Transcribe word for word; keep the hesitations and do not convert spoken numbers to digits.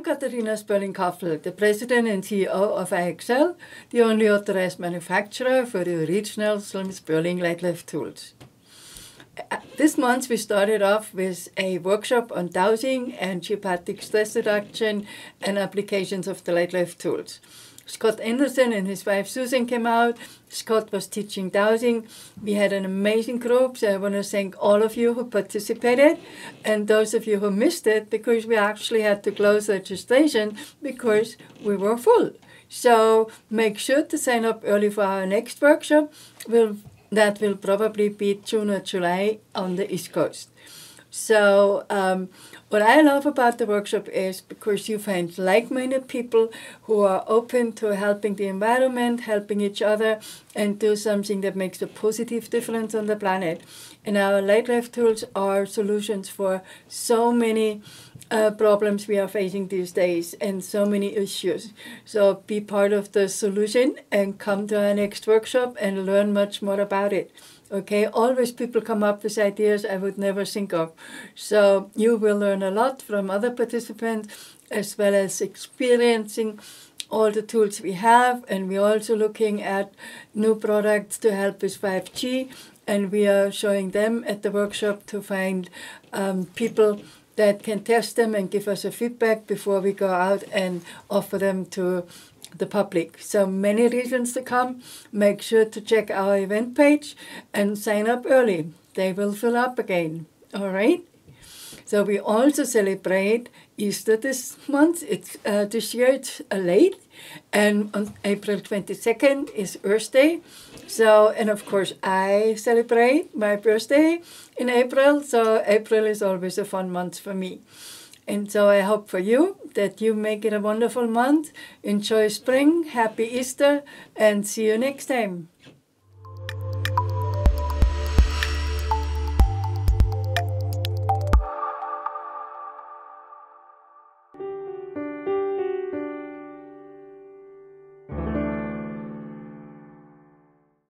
Katharina Spurling-Kaffl, the President and C E O of I X L, the only authorized manufacturer for the original Slim Spurling light lift tools. This month we started off with a workshop on dowsing and geopathic stress reduction and applications of the light lift tools. Scott Anderson and his wife Susan came out. Scott was teaching dowsing. We had an amazing group, so I want to thank all of you who participated and those of you who missed it, because we actually had to close registration because we were full. So make sure to sign up early for our next workshop. We'll, that will probably be June or July on the East Coast. So um, what I love about the workshop is because you find like-minded people who are open to helping the environment, helping each other, and do something that makes a positive difference on the planet. And our light lift tools are solutions for so many uh, problems we are facing these days and so many issues. So be part of the solution and come to our next workshop and learn much more about it. Okay, always people come up with ideas I would never think of. So you will learn a lot from other participants, as well as experiencing all the tools we have. And we're also looking at new products to help with five G. And we are showing them at the workshop to find um, people that can test them and give us a feedback before we go out and offer them to the public. So many reasons to come. Make sure to check our event page and sign up early. They will fill up again. All right? So we also celebrate Easter this month. It's uh, this year it's uh, late, and on April twenty-second is Earth Day. So, and of course I celebrate my birthday in April. So April is always a fun month for me. And so I hope for you that you make it a wonderful month. Enjoy spring, happy Easter, and see you next time.